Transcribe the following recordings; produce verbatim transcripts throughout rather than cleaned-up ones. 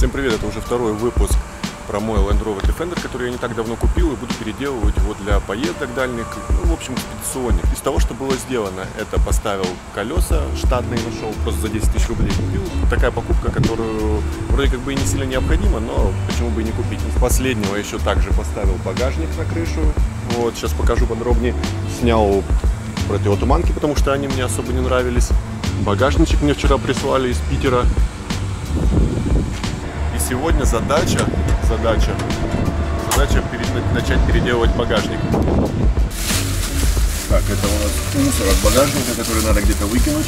Всем привет, это уже второй выпуск про мой Land Rover Defender, который я не так давно купил и буду переделывать его для поездок дальних, ну, в общем, экспедиционных. Из того, что было сделано, это поставил колеса штатные, нашел, просто за десять тысяч рублей купил. Такая покупка, которую вроде как бы и не сильно необходима, но почему бы и не купить. Из последнего еще также поставил багажник на крышу. Вот, сейчас покажу подробнее. Снял противотуманки, потому что они мне особо не нравились. Багажничек мне вчера прислали из Питера. И сегодня задача, задача, задача перед, начать переделывать багажник. Так, это у нас мусор от багажника, который надо где-то выкинуть.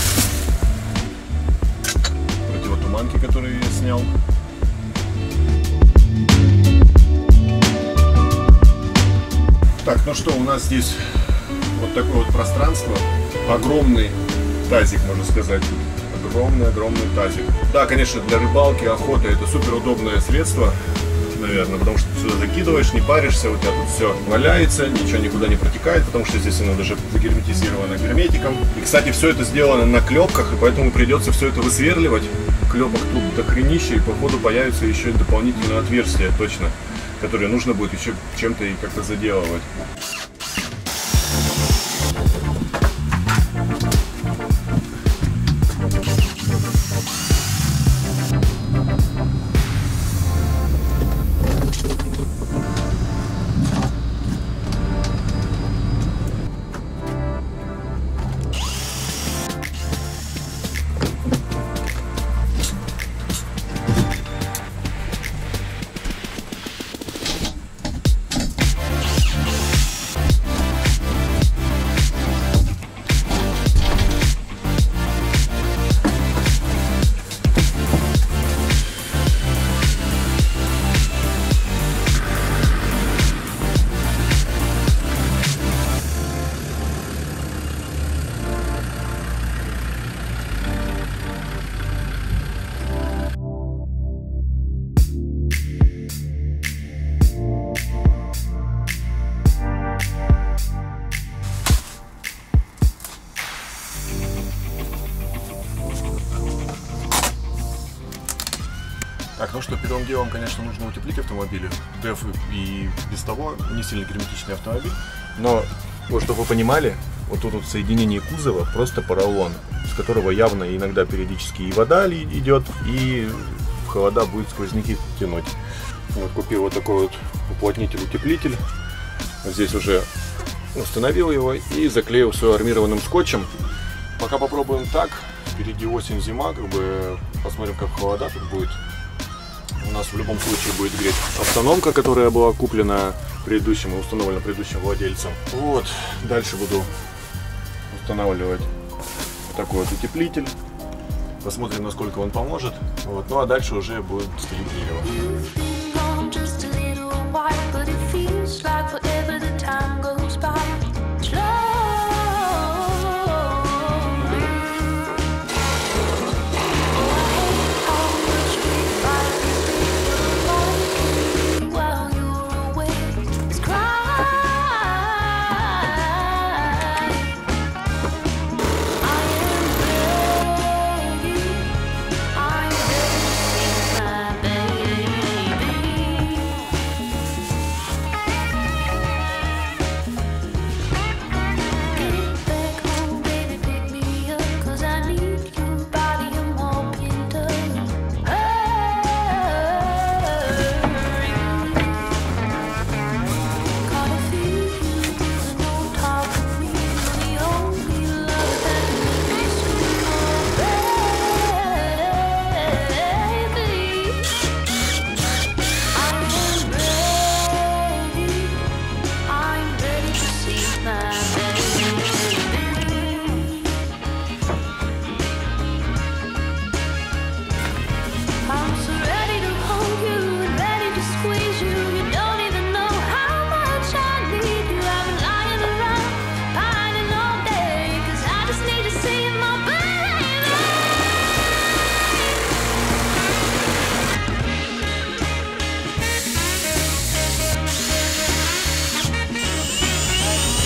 Противотуманки, которые я снял. Так, ну что, у нас здесь вот такое вот пространство. Огромный тазик, можно сказать. Огромный-огромный тазик. Да, конечно, для рыбалки, охоты это супер удобное средство, наверное, потому что ты сюда закидываешь, не паришься, у тебя тут все валяется, ничего никуда не протекает, потому что здесь оно даже загерметизировано герметиком. И, кстати, все это сделано на клепках, и поэтому придется все это высверливать. Клепок тут дохренища, и по ходу появятся еще дополнительные отверстия, точно, которые нужно будет еще чем-то и как-то заделывать. Так, ну что, первым делом, конечно, нужно утеплить автомобиль. дэф и без того не сильно герметичный автомобиль. Но, вот, чтобы вы понимали, вот тут вот в соединении кузова просто поролон, с которого явно иногда периодически и вода идет, и в холода будет сквозняки тянуть. Вот, купил вот такой вот уплотнитель-утеплитель. Здесь уже установил его и заклеил все армированным скотчем. Пока попробуем так. Впереди осень-зима, как бы посмотрим, как холода тут будет. У нас в любом случае будет греть автономка, которая была куплена предыдущим и установлена предыдущим владельцем. Вот, дальше буду устанавливать вот такой вот утеплитель. Посмотрим, насколько он поможет. Вот, ну а дальше уже будет стелить дерево.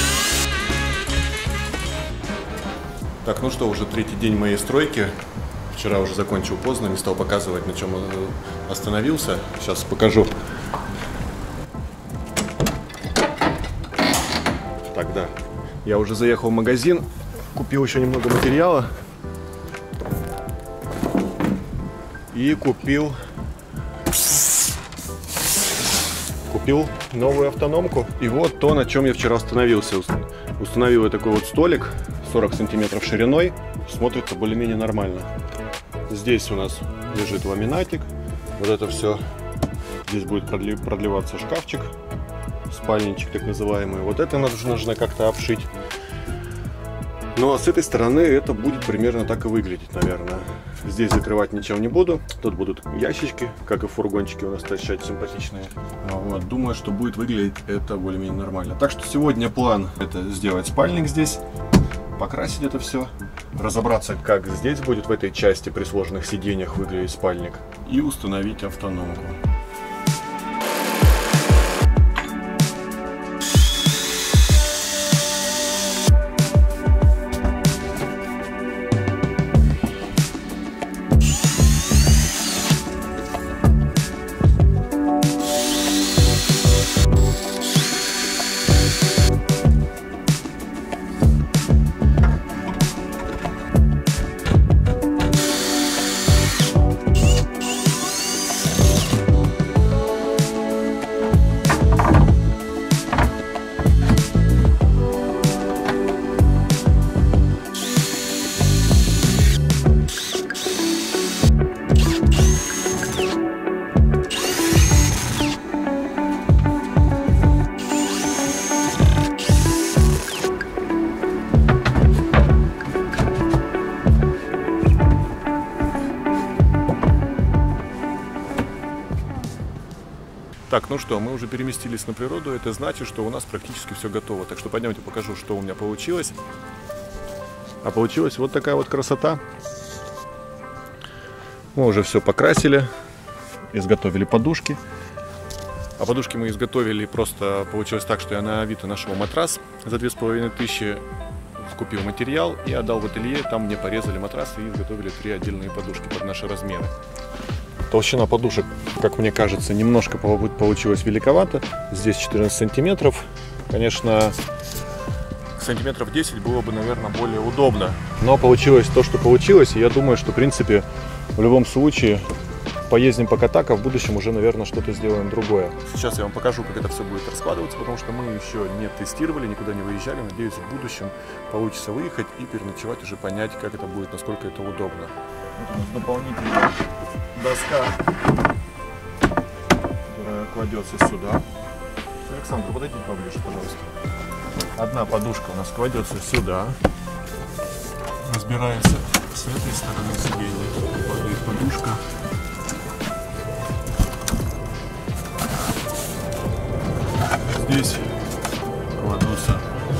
Так, ну что, уже третий день моей стройки. Вчера уже закончил поздно, не стал показывать, на чем остановился. Сейчас покажу. Так, да. Я уже заехал в магазин, купил еще немного материала. И купил... Купил новую автономку. И вот то, на чем я вчера остановился. Установил я такой вот столик, сорок сантиметров шириной. Смотрится более-менее нормально. Здесь у нас лежит ламинатик. Вот это все. Здесь будет продлеваться шкафчик. Спальничек так называемый. Вот это нужно, нужно как-то обшить. Ну а с этой стороны это будет примерно так и выглядеть, наверное. Здесь закрывать ничем не буду. Тут будут ящички, как и в фургончике у нас торчать симпатичные. Вот, думаю, что будет выглядеть это более-менее нормально. Так что сегодня план это сделать спальник здесь, покрасить это все, разобраться, как здесь будет в этой части при сложных сиденьях выглядеть спальник и установить автономку. Так, ну что, мы уже переместились на природу, это значит, что у нас практически все готово. Так что пойдемте покажу, что у меня получилось. А получилась вот такая вот красота. Мы уже все покрасили, изготовили подушки. А подушки мы изготовили, просто получилось так, что я на Авито нашел матрас за две с половиной тысячи, купил материал и отдал в ателье, там мне порезали матрас и изготовили три отдельные подушки под наши размеры. Толщина подушек, как мне кажется, немножко получилась великовато. Здесь четырнадцать сантиметров. Конечно, сантиметров десять было бы, наверное, более удобно. Но получилось то, что получилось. И я думаю, что, в принципе, в любом случае, поездим по Катака, в будущем уже, наверное, что-то сделаем другое. Сейчас я вам покажу, как это все будет раскладываться, потому что мы еще не тестировали, никуда не выезжали. Надеюсь, в будущем получится выехать и переночевать, уже понять, как это будет, насколько это удобно. Вот у нас дополнительная доска, которая кладется сюда. Александр, подойди поближе, пожалуйста. Одна подушка у нас кладется сюда, разбирается с этой стороны сиденья, падает подушка. Здесь кладутся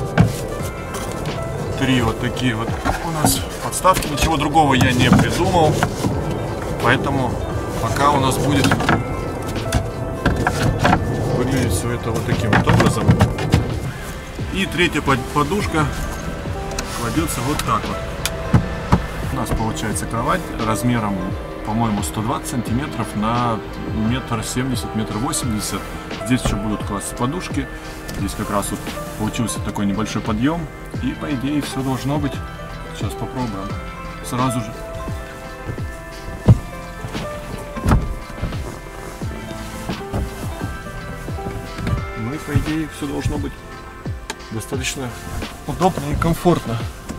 три вот такие вот у нас подставки, ничего другого я не придумал. Поэтому пока у нас будет выглядеть все это вот таким вот образом. И третья подушка кладется вот так вот. У нас получается кровать размером, по-моему, сто двадцать сантиметров на метр семьдесят, метр восемьдесят. Здесь еще будут класться подушки. Здесь как раз вот получился такой небольшой подъем. И по идее все должно быть. Сейчас попробуем. Сразу же. Ну и по идее все должно быть достаточно удобно и комфортно.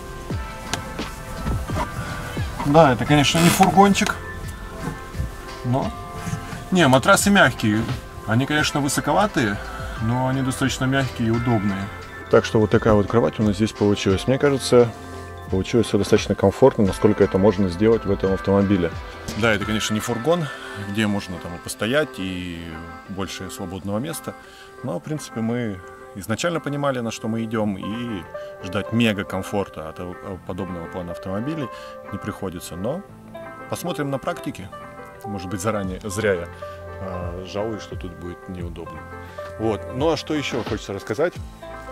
Да, это, конечно, не фургончик, но... Не, матрасы мягкие. Они, конечно, высоковатые, но они достаточно мягкие и удобные. Так что вот такая вот кровать у нас здесь получилась. Мне кажется, получилось все достаточно комфортно, насколько это можно сделать в этом автомобиле. Да, это, конечно, не фургон, где можно там и постоять, и больше свободного места. Но, в принципе, мы изначально понимали, на что мы идем, и ждать мега комфорта от подобного плана автомобилей не приходится. Но посмотрим на практике. Может быть, заранее зря я а, жалуюсь, что тут будет неудобно. Вот. Ну а что еще хочется рассказать?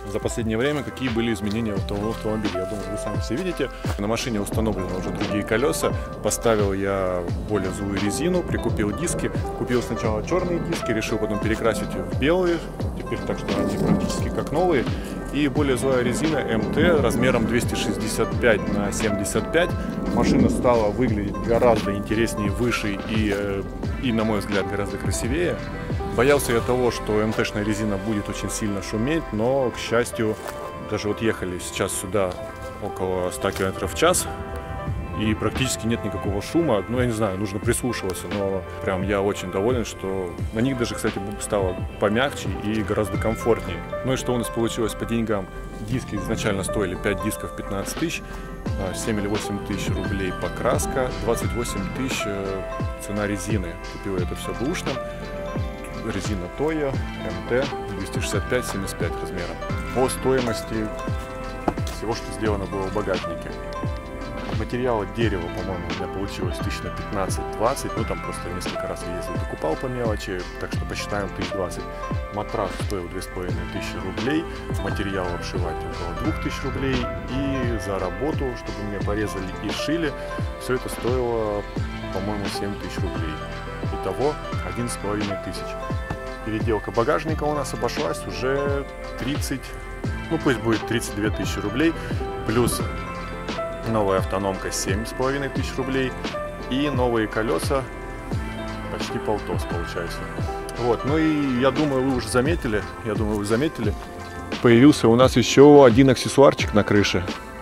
за последнее время, какие были изменения в том автомобиле. Я думаю, вы сами все видите. На машине установлены уже другие колеса. Поставил я более злую резину, прикупил диски. Купил сначала черные диски, решил потом перекрасить в белые. Теперь так что они практически как новые. И более злая резина эм тэ размером двести шестьдесят пять на семьдесят пять. Машина стала выглядеть гораздо интереснее, выше и, и, на мой взгляд, гораздо красивее. Боялся я того, что эм тэ-шная резина будет очень сильно шуметь, но, к счастью, даже вот ехали сейчас сюда около ста километров в час, и практически нет никакого шума. Ну, я не знаю, нужно прислушиваться, но прям я очень доволен, что на них даже, кстати, стало помягче и гораздо комфортнее. Ну и что у нас получилось по деньгам? Диски изначально стоили пять дисков пятнадцать тысяч, семь или восемь тысяч рублей покраска, двадцать восемь тысяч цена резины. Купил это все бэушным. Резина Toyo, эм тэ, двести шестьдесят пять семьдесят пять размером. По стоимости всего, что сделано было в багажнике. Материала дерева, по-моему, у меня получилось тысяч на пятнадцать-двадцать, ну там просто несколько раз я ездил, докупал по мелочи, так что посчитаем тысяч двадцать. Матрас стоил две с половиной тысячи рублей, материал обшивать около двух тысяч рублей, и за работу, чтобы мне порезали и шили, все это стоило, по-моему, семь тысяч рублей. Итого один с половиной тысяч. Переделка багажника у нас обошлась уже тридцать, ну пусть будет тридцать две тысячи рублей, плюс новая автономка семь с половиной тысяч рублей и новые колеса почти полтос получается. Вот, ну и я думаю, вы уже заметили, я думаю, вы заметили, появился у нас еще один аксессуарчик на крыше.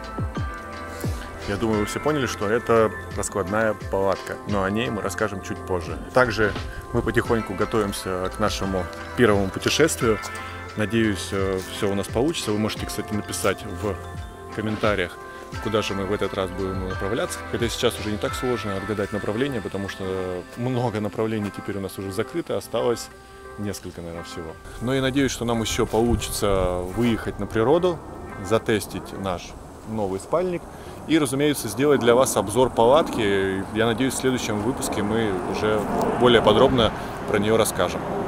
Я думаю, вы все поняли, что это раскладная палатка, но о ней мы расскажем чуть позже. Также мы потихоньку готовимся к нашему первому путешествию. Надеюсь, все у нас получится. Вы можете, кстати, написать в комментариях, куда же мы в этот раз будем направляться. Хотя сейчас уже не так сложно отгадать направление, потому что много направлений теперь у нас уже закрыто, осталось несколько, наверное, всего. Но я надеюсь, что нам еще получится выехать на природу, затестить наш новый спальник и, разумеется, сделать для вас обзор палатки. Я надеюсь, в следующем выпуске мы уже более подробно про нее расскажем.